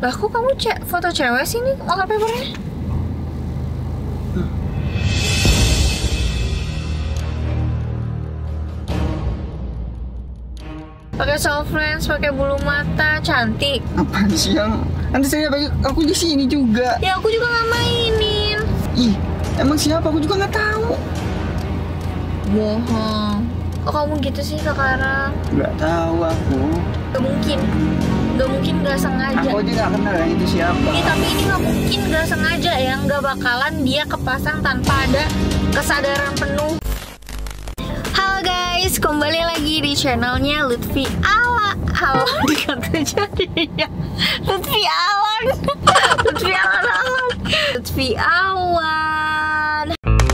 Lah kok kamu foto cewek sih nih wallpapernya? Pakai soft lens, pakai bulu mata, cantik. Apaan sih yang? Nanti saya pakai aku di sini juga. Ya aku juga nggak mainin. Ih, emang siapa? Aku juga nggak tahu. Bohong. Kok kamu gitu sih sekarang? Nggak tahu aku. Gak mungkin nggak sengaja. Aku aja nggak kenal ya itu siapa. Tapi ini nggak mungkin nggak sengaja ya. Nggak bakalan dia kepasang tanpa ada kesadaran penuh. Halo guys, kembali lagi di channelnya Lutfi Ala. Halo, dikata jadi ya. Lutfi Awan. Lutfi Awan. Lutfi Awan.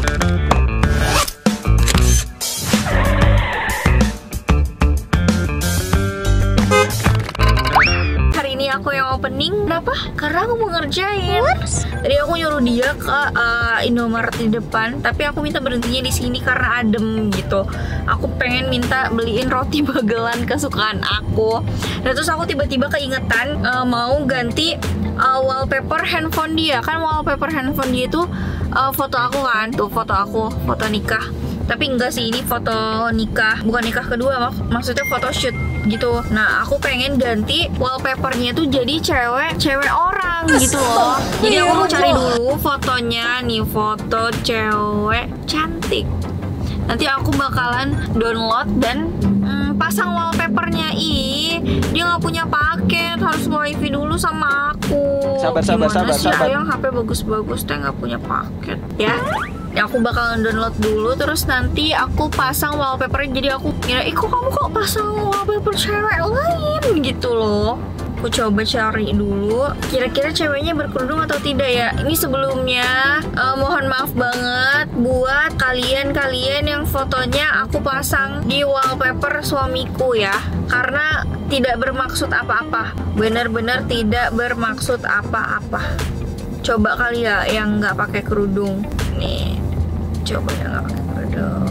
Hari ini aku yang opening. Kenapa? Karena aku mau ngerjain. Tadi aku nyuruh dia ke Indomaret di depan, tapi aku minta berhentinya di sini karena adem gitu. Aku pengen minta beliin roti bagelan kesukaan aku. Dan terus aku tiba-tiba keingetan mau ganti wallpaper handphone dia. Kan wallpaper handphone dia itu foto aku kan, tuh foto aku, foto nikah. Tapi enggak sih, ini foto nikah, bukan nikah kedua, maksudnya foto shoot gitu. Nah, aku pengen ganti wallpapernya tuh jadi cewek orang gitu loh. Jadi aku mau cari dulu fotonya, nih foto cewek cantik. Nanti aku bakalan download dan pasang wallpapernya. Dia nggak punya paket, harus wifi dulu sama aku. Sabar. Yang HP bagus-bagus, teh nggak punya paket ya. Aku bakalan download dulu, terus nanti aku pasang wallpapernya. Jadi aku kira, kok kamu kok pasang wallpaper cewek lain gitu loh. Aku coba cari dulu, kira-kira ceweknya berkerudung atau tidak ya. Ini sebelumnya mohon maaf banget buat kalian yang fotonya aku pasang di wallpaper suamiku ya. Karena tidak bermaksud apa-apa, benar-benar tidak bermaksud apa-apa. Coba kali ya yang nggak pakai kerudung. Nih, coba yang nggak pakai kerudung.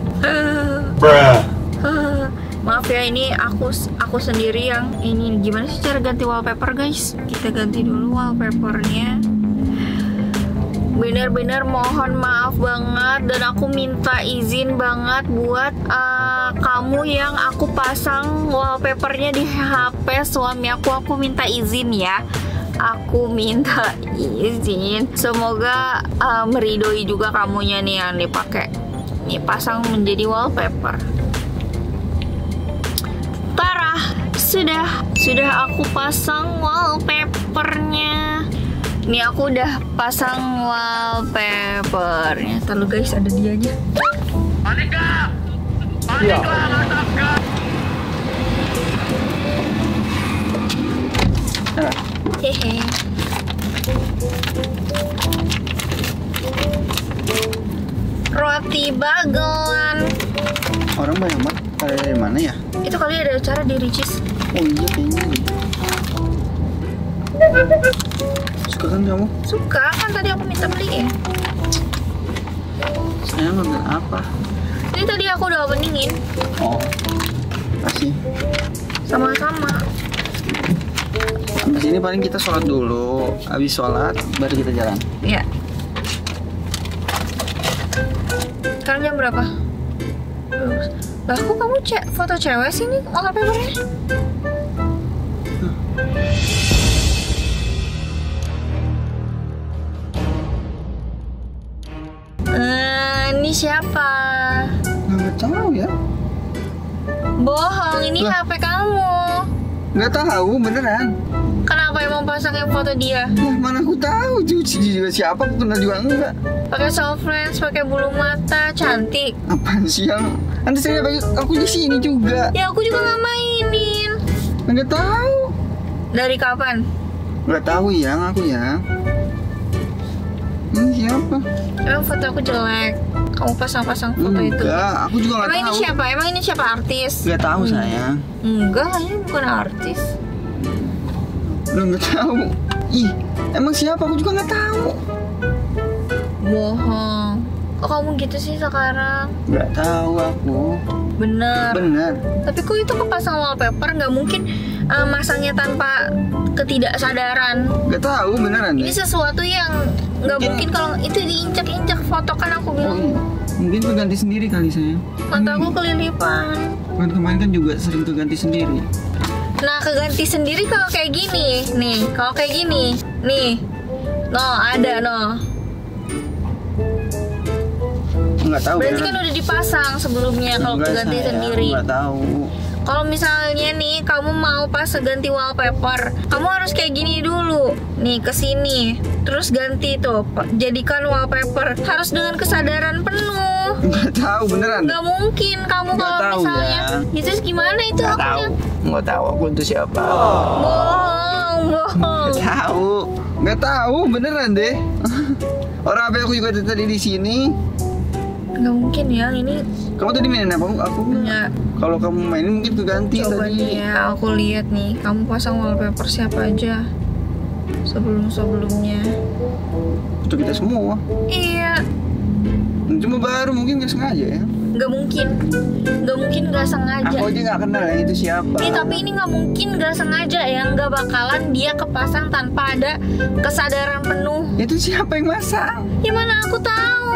Maaf ya, ini aku sendiri yang ini. Gimana sih cara ganti wallpaper guys? Kita ganti dulu wallpapernya. Bener-bener mohon maaf banget, dan aku minta izin banget buat kamu yang aku pasang wallpapernya di HP suami aku. Aku minta izin ya. Aku minta izin. Semoga meridoi juga kamunya nih yang dipakai. Nih, pasang menjadi wallpaper. Tara, sudah aku pasang wallpapernya. Nih aku udah pasang wallpapernya. Lalu guys, ada dianya. Monika, Ya. Hehe. Roti bagelan. Orang banyak banget. Dari mana ya? Itu kali ada acara di Ricis. Oh iya kayaknya. Suka kan kamu? Suka kan, tadi aku minta beliin. Saya ngambil apa? Ini tadi aku udah openingin. Oh, kasih. Sama-sama. Habis ini paling kita sholat dulu. Habis sholat baru kita jalan. Iya. Sekarang jam berapa? Lah kok kamu foto cewek sih nih wallpapernya? Ini siapa? Nggak tahu ya. Bohong, ini Lah. HP kamu. Nggak tahu beneran. Kenapa emang pasangin foto dia? Lah mana aku tahu juga siapa, aku kenal juga enggak. Pakai soft lens, pakai bulu mata, cantik. Apaan sih yang? Nanti saya pakai aku di sini juga. Ya aku juga nggak mainin. Nggak tahu. Dari kapan? Nggak tahu yang aku ya. Ini siapa? Emang foto aku jelek. Kamu pasang-pasang foto itu. Enggak, aku juga nggak Emang tahu. ini siapa? Emang ini siapa, artis? Nggak tahu sayang. Enggak lah, ini bukan artis. Lu nggak tahu. Ih, emang siapa? Aku juga nggak tahu. Bohong. Kok kamu gitu sih sekarang? Nggak tahu aku. Bener. Bener. Tapi kok itu kepasang wallpaper, nggak mungkin masangnya tanpa ketidaksadaran. Gak tahu beneran Ini deh. sesuatu yang nggak mungkin kalau itu diinjak-injak foto kan aku Oh, bilang. iya. Mungkin keganti sendiri kali saya. Mata aku kelilipan. Kan kemarin kan juga sering keganti sendiri. Nah, keganti sendiri kalau kayak gini. Nih, kalau kayak gini. Nih. No, ada no. Nggak tahu. Berarti kan beneran. udah dipasang sebelumnya kalau Enggak, keganti sayang. sendiri. Nggak tahu. Kalau misalnya nih kamu mau pas ganti wallpaper, kamu harus kayak gini dulu. Nih ke sini, terus ganti tuh, jadikan wallpaper. Harus dengan kesadaran penuh. Nggak tahu beneran. Gak mungkin kamu Nggak kalau tahu misalnya ya. itu gimana itu Nggak aku tahu. Nggak tahu aku itu siapa. bohong. Nggak tahu. Nggak tahu beneran deh. Orang apa aku juga tadi di sini. Gak mungkin ya ini. Kamu tadi mainin apa? Aku Ya, kalau kamu mainin mungkin keganti coba tadi. nih ya, aku lihat nih. Kamu pasang wallpaper siapa aja sebelumnya? Itu kita semua. Iya. Cuma baru mungkin nggak sengaja ya. Gak mungkin gak sengaja. Aku aja nggak kenal yang itu siapa. Tapi ini nggak mungkin gak sengaja ya, nggak bakalan dia kepasang tanpa ada kesadaran penuh. Itu siapa yang masang? Ya mana aku tahu.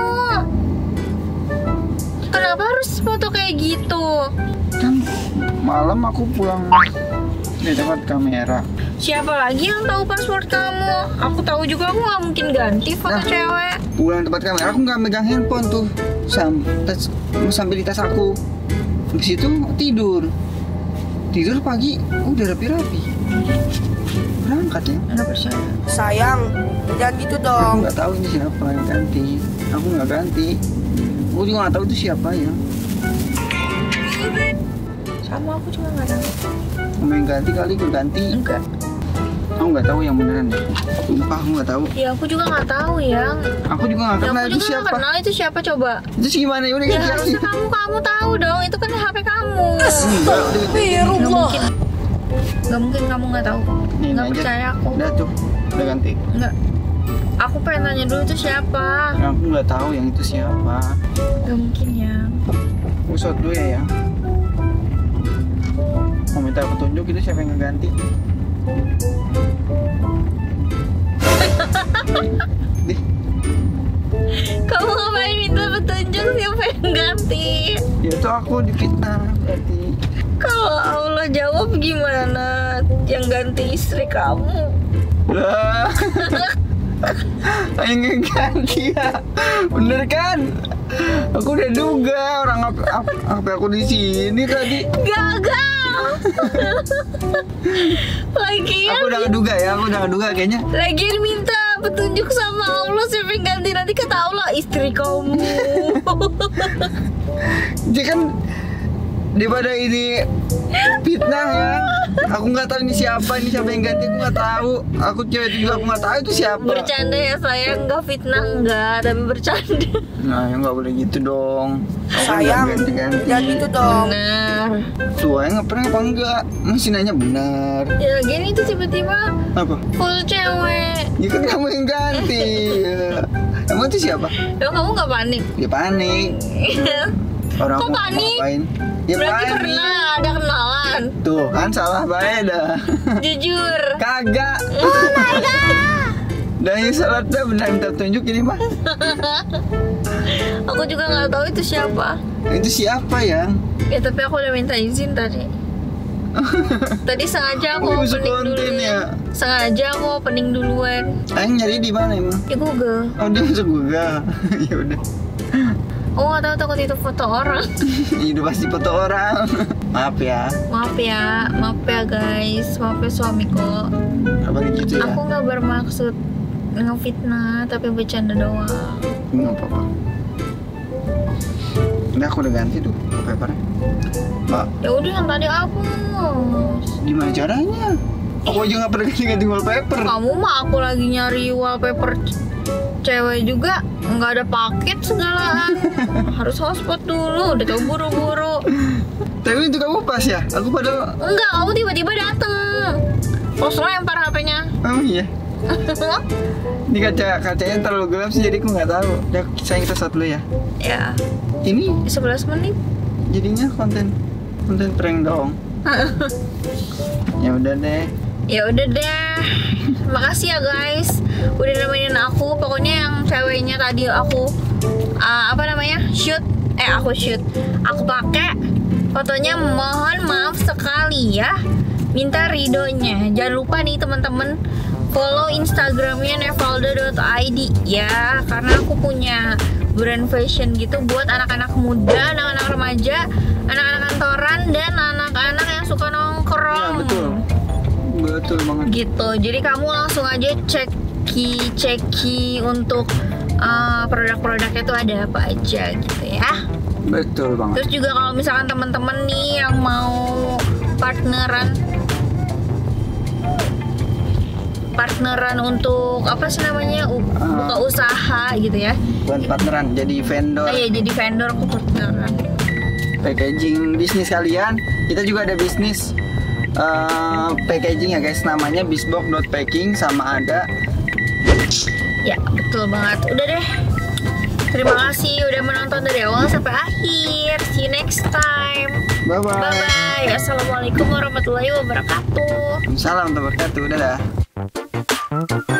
Kenapa harus foto kayak gitu? Kan malam aku pulang di tempat kamera. Siapa lagi yang tahu password kamu? Aku tahu juga, aku nggak mungkin ganti foto Nah. cewek. Pulang tempat kamera aku nggak megang handphone tuh sampai di tas aku. Habis itu tidur pagi udah rapi-rapi berangkat ya. Nggak percaya. Sayang, jangan gitu Aku dong. nggak tahu ini siapa yang ganti. Aku nggak ganti. Aku juga nggak tahu itu siapa ya. Sama aku juga nggak tahu. Kamu yang ganti kali gue ganti. Enggak. Aku nggak tahu yang beneran deh. Sumpah aku nggak tahu. Ya aku juga nggak tahu ya. Aku juga nggak Ya, kenal aku itu juga nggak siapa. kenal itu siapa coba. Itu sih gimana ya udah Ya ganti aja. harusnya kamu tahu dong. Itu kan HP kamu. Enggak, udah ganti. Nggak mungkin. Nggak mungkin kamu nggak tahu. Nih, Nggak aja. percaya aku. Udah tuh, udah ganti. Nggak. Aku pengen nanya dulu itu siapa. Aku nggak tahu yang itu siapa. Nggak mungkin ya. Usut dulu ya. Mau minta petunjuk itu siapa yang ngeganti? Dih, Kamu ngapain minta petunjuk siapa yang ganti? ya itu aku difitnah berarti. Kalau Allah jawab gimana? Yang ganti istri kamu. Lah, yang ngeganti ya. Bener kan? Aku udah duga orang apa aku di sini tadi. Gagal. Lagian Aku udah ngeduga ya, aku udah ngeduga kayaknya. Lagian minta petunjuk sama Allah siapa yang ganti, nanti kata Allah istri kamu. Dia kan daripada ini fitnah ya. Aku nggak tahu ini siapa yang ganti, aku nggak tahu. Aku cewek itu juga aku nggak tahu itu siapa. Bercanda ya sayang, nggak fitnah enggak, tapi bercanda. Nah, ya nggak boleh gitu dong. Aku Sayang, nggak ganti-ganti. jangan gitu dong. Benar. Tuh, yang nggak pernah apa enggak? Masih nanya benar. Ya gini tuh tiba-tiba Apa? full cewek. Ya kan kamu yang ganti. Ya. Emang itu siapa? Loh, kamu nggak panik? Dia panik. Orang Kok aku mau panik? ngapain? Ya Berarti panik. pernah ada kenalan. Tuh kan salah bae dah. Jujur. Kagak. Dah yang salah dah benar minta tunjuk ini mah. Aku juga nggak tahu itu siapa. Itu siapa ya? Ya tapi aku udah minta izin tadi. Tadi sengaja aku Oh, bisa opening konten dulu. ya? Sengaja aku opening duluan. Ayang nyari di mana emang? Di Google. Oh dia masuk Google. Ya udah. Oh nggak tahu, takut itu foto orang. Ya udah pasti foto orang. Maaf ya. Maaf ya guys, maaf ya suamiku. Apa gitu ya? Aku nggak bermaksud ngefitnah, tapi bercanda doang. Nggak apa-apa. Udah aku udah ganti tuh papernya. Mbak, Ya udah yang tadi hapus. gimana caranya? Aku aja nggak pernah ganti wallpaper. Kamu mah aku lagi nyari wallpaper cewek juga nggak ada paket segalaan. Harus hotspot dulu, udah coba buru-buru. Tapi itu kamu pas ya? Aku padahal. Enggak, kamu tiba-tiba dateng. Terus lempar HP-nya. Oh iya. Ini kacanya terlalu gelap sih jadi aku nggak tahu. Udah sayang kita start dulu ya. Ya, Ini 11 menit. jadinya konten prank dong. Ya udah deh. Ya udah deh. makasih ya guys udah nemenin aku. Pokoknya yang ceweknya tadi aku aku pakai fotonya, mohon maaf sekali ya, minta ridonya. Jangan lupa nih teman-teman follow Instagramnya nevalda.id ya, karena aku punya brand fashion gitu buat anak-anak muda, anak-anak remaja, anak-anak kantoran, dan anak-anak yang suka nongkrong. Ya, betul banget Gitu. Jadi kamu langsung aja ceki untuk produk-produknya tuh ada apa aja gitu ya. betul banget. Terus juga kalau misalkan teman-teman nih yang mau partneran untuk apa sih namanya buka usaha gitu ya. Bukan partneran, jadi vendor. Iya, jadi vendor aku partneran. Packaging bisnis kalian, kita juga ada bisnis packaging ya guys, namanya bisbox.packing, sama ada. Ya betul banget. Udah deh, terima kasih udah menonton dari awal sampai akhir. See you next time. Bye bye. Bye bye. Assalamualaikum warahmatullahi wabarakatuh. Salam warahmatullahi wabarakatuh. Dadah.